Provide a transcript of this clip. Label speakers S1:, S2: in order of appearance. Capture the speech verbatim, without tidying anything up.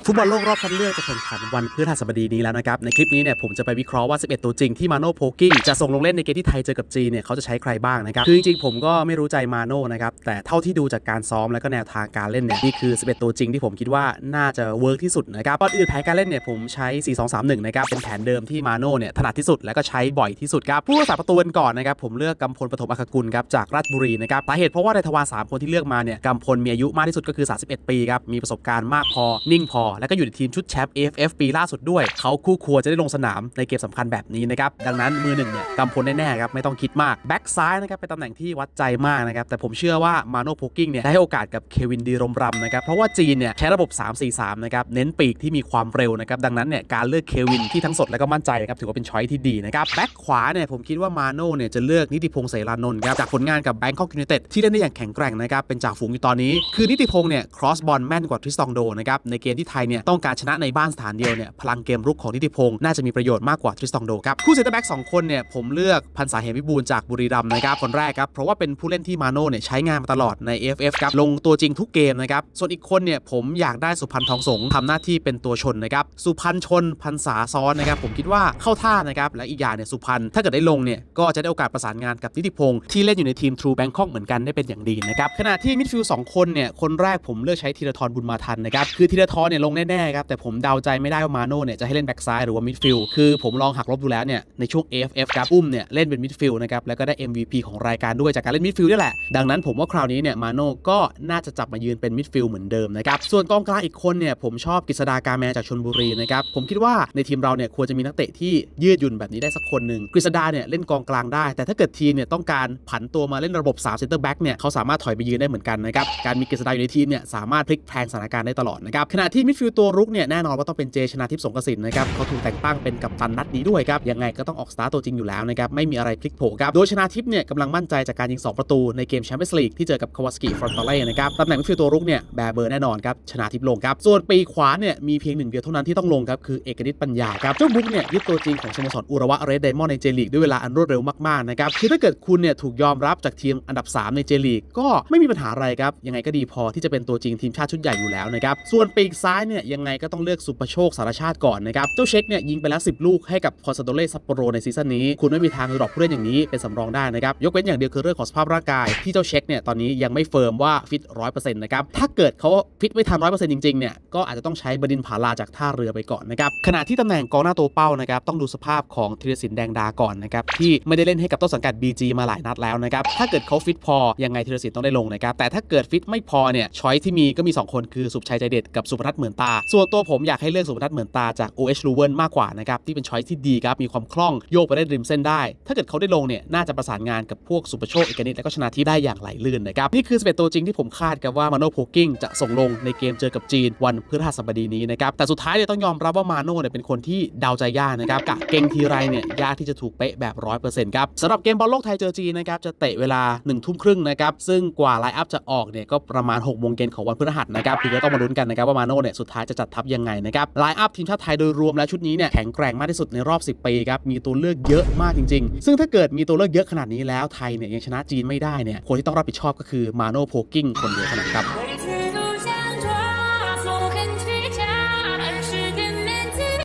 S1: ฟุตบอลโลกรอบคัดเลือกจะแข่งขันวันพฤหัสบดีนี้แล้วนะครับในคลิปนี้เนี่ยผมจะไปวิเคราะห์ว่าสิบเอ็ดตัวจริงที่มาโน่โพกิ้งจะส่งลงเล่นในเกมที่ไทยเจอกับจีนเนี่ยเขาจะใช้ใครบ้างนะครับคือจริงๆผมก็ไม่รู้ใจมาโน่นะครับแต่เท่าที่ดูจากการซ้อมและก็แนวทางการเล่นเนี่ยนี่คือสิบเอ็ดตัวจริงที่ผมคิดว่าน่าจะเวิร์กที่สุดนะครับก่อนอื่นแผนการเล่นเนี่ยผมใช้สี่ สอง สาม หนึ่งนะครับเป็นแผนเดิมที่มาโน่เนี่ยถนัดที่สุดและก็ใช้บ่อยที่สุดครับผู้รักษาประตูกันก่อนนะครับผมเลือกกำพลปฐมอัครกุลครับจากราชบุรีนะครับสาเหตุเพราะว่าในทวารสามคนที่เลือกมาเนี่ยกำพลมีอายุมากที่สุดก็คือสามสิบเอ็ดปีครับมีประสบการณ์มากพอนิ่งพอและก็อยู่ในทีมชุดแชมป์ เอ เอฟ เอฟ ปีล่าสุดด้วยเขาคู่ควรจะได้ลงสนามในเกมสำคัญแบบนี้นะครับดังนั้นมือหนึ่งเนี่ยกำพลแน่ๆครับไม่ต้องคิดมากแบ็กซ้ายนะครับเป็นตำแหน่งที่วัดใจมากนะครับแต่ผมเชื่อว่ามาโน่โพกิ้งเนี่ยได้โอกาสกับเควินดีรมรำนะครับเพราะว่าจีนเนี่ยใช้ระบบ สาม สี่ สาม นะครับเน้นปีกที่มีความเร็วนะครับดังนั้นเนี่ยการเลือกเควินที่ทั้งสดและก็มั่นใจครับถือว่าเป็นช้อยที่ดีนะครับแบ็กขวาเนี่ยผมคิดว่ามาโน่เนี่ยจะเลือกนิติพงษ์เสรานนท์ครับจากผลงานกับแบงคอกยูไนเต็ดที่เล่นได้อย่างแข็งแกร่งนะครับเป็นจ่าฝูงอยู่ตอนนี้คือนิติพงษ์เนี่ยครอสบอลแม่นกว่าทริสตองโดนะครับในเกมที่ไทยเนี่ยต้องการชนะในบ้านสถานเดียวเนี่ยพลังเกมรุกของนิติพงษ์น่าจะมีประโยชน์มากกว่าทริสตองโดครับคู่เซนเตอร์แบ็กสองคนเนี่ยผมเลือกพันษาเหมวิบูลย์จากบุรีรัมย์นะครับคนแรกครับเพราะว่าเป็นผู้เล่นที่มาโน่เนี่ยใช้งานมาตลอดใน เอ เอฟ เอฟ ครับลงตัวจริงทุกเกมนะครับส่วนอีกคนเนี่ยผมอยากได้สุพรรณทองสงทำหน้าที่เป็นตัวชนนะครับสุพรรณชนพันษาซ้อนนะครับผมคิดว่าเข้าท่านะครับและอีกอย่างเนี่ยสุพรรณถ้าเกิดได้ลงเนี่ยก็จะได้โอกาสประสานงานกับนิติพงษ์ที่เล่นอยู่ในทีม True Bangkok เหมือนกันได้เป็นอย่างดีนะครับขณะที่มิดฟิลด์สองคนเนี่ยคนแรกผมเลือกใช้ธีรทรบุญมาทันนะครับคือธีรทรเนี่ยลงแน่ๆครับแต่ผมเดาใจไม่ได้ว่ามาโน่เนี่ยจะให้เล่นแบ็กซ้ายหรือว่ามิดฟิลด์คือผมลองหักลบดูแล้วเนี่ยในช่วง เอ เอฟ เอฟ ครับอุ้มเนี่ยเล่นเป็นมิดฟิลด์นะครับแล้วก็ได้ เอ็ม วี พี ของรายการด้วยจากการเล่นมิดฟิลด์นี่แหละดังนั้นผมว่าคราวนี้เนี่ยมาโน่ก็น่าจะจับมายืนเป็นมิดฟิลด์เหมือนเดิมนะครับส่วนกองกลางอีกคนเนี่ยผมชอบกฤษดากาแมจากชลบุรีนะครับผมคิดว่าในทีมเราเนี่ยควรจะมีนักเตะที่ยืดหยุ่นแบบนี้ได้สักคนหนึ่งกฤษดาเนี่ยเล่นกองกลางได้แต่ถ้าเกิดทีมเนี่ยต้องการผันตัวมาเล่นระบบสามเซนเตอร์แบ็กเนี่ยเขาสามารถถอยไปยืนได้เหมือนกันนะครับการมีกฤษดาอยู่ในทีมเนี่ยสามารถพลิกแพลงสถานการณ์ได้ตลอดนะครับขณะที่มิดฟิลด์ตัวรุกเนี่ยแน่นอนว่าต้องเป็นเจชนาทิพย์สงกสินนะครับเขาถูกแต่งตั้งเป็นกัปตันนัดนี้ด้วยครับยังไงก็ต้องออกสตาร์ตตัวจริงอยู่แล้วนะครับไม่มีอะไรพลิกโผครับโดยชนาทิพย์เนี่ยกำลังมั่นใจจากการยิงสองประตูในเกมแชมเปี้ยนส์ลีกที่เจอกับคาวาสกิฟรอนตาเล่นะครับตำแหน่งมิดฟิลด์ตัวรุกเนี่ยแบเบอร์แน่นอนครับชนาทิพย์ลงครับส่วนปีขวาเนี่ยมีเพียงหนึ่งเดียวเท่านั้นที่ต้องลงครับคือเอกนิตปัญญาครับเจ้าบุ๊กเนี่ยยึดตัวจริงของสโมสรอุระวะเรดไดมอนด์ในเจลีกด้วยเวลาอันรวดเร็วมากๆนะครับคือถ้าเกิดคุณเนี่ยถูกยอมรับจากทีมอันดับสามในเจลีกก็ไม่มีปัญหาอะไรครับยังไงก็ดีพอที่จะเป็นตัวจริงทีมชาติชุดใหญ่อยู่แล้วนะครับส่วนปีกซ้ายเนี่ยยังไงก็ต้องเลือกสุภโชคสารชาติก่อนนะครับเจ้าเช็คเนี่ยยิงไปแล้วสิบลูกให้กับคอนซาโดเล่ซัปโปโรในซีซั่นนี้คุณไม่มีทางดรอปผู้เล่นอย่างนี้เป็นสำรองได้นะครับยกเว้นอย่างเดียวคือเรื่องของสภาพร่างกายที่เจ้าเช็คเนี่ยตอนนี้ยังไม่เฟิร์มว่าฟิต ร้อยเปอร์เซ็นต์ นะครับถ้าเกิดเขาฟิตไม่ทัน ร้อยเปอร์เซ็นต์ จริงๆเนี่ยก็อาจจะต้องใช้บดินผาลาจากท่าเรือไปก่อนนะครับขณะที่ตำแหน่งกองหน้าตัวเป้านะครับต้องดูสภาพของธีรศิลป์แดงดาก่อนนะครับที่ไม่ได้เล่นให้กับต้นสังกัด บี จี มาหลายนัดแล้วนะครับถ้าเกิดเขาฟิตพอยังไงธีรศิลป์ต้องได้ลงนะครับแต่ถ้าเกิดฟิตไม่พอเนี่ยช้อยที่มีก็มีสองคนคือสุภชัยใจเด็ดกับสุพนัทเหมือนตาส่วนตัวผมอยากให้เลือกสุพนัทเหมือนตาจาก โอ เอช Leuven มากกว่านะครับที่เป็นช้อยที่ดีครับมีความคล่องโยกไปได้ริมเส้นได้ถ้าเกิดเขาได้ลงเนี่ยน่าจะประสานงานกับพวกสุภโชคเอกนิตและก็ชนาทิพย์ได้อย่างไหลลื่นนะครับนี่คือสิบเอ็ดตัวจริงที่ผมคาดกันว่ามาโน่โพกิ้งจะส่งลงในเกมเจอกับจีนวันพฤหัสบดีนี้นะครับแต่สุดท้ายเนี่ยต้องยอมรับว่ามาโน่เนี่ยเป็นคนที่เดาใจยากนะครับกะเก่งทีไรเนี่ยยากที่จะถูกเป๊ะแบบ ร้อยเปอร์เซ็นต์ ครับสำหรับเกมบอลโลกไทยเจอจีนนะครับจะเตะเวลาหนึ่งทุ่มครึ่งนะครับซึ่งกว่าไลน์อัพจะออกเนี่ยก็ประมาณหกโมงเย็นของวันพฤหัสนะครับคือก็ต้องมาลุ้นกันนะครับว่ามาโน่เนี่ยสุดท้ายจะจัดทัพยังไงนะครับไลน์อัพทีมชาติไทยโดยรวมแล้วชุดนี้เนี่ยแข็งแกร่งมากที่สุดในรอบสิบปีครับมีตัวเลือกเยอะมากจริงๆซึ่งถ้าเกิดมีตัวเลือกเยอะขนาดนี้แล้วไทยเนี่ยยังชนะจีนไม่ได้เนี่ยคนที่ต้องรับผิดชอบก็คือมาโน่โพกิ้งคนเดียวเท่านั้นครับ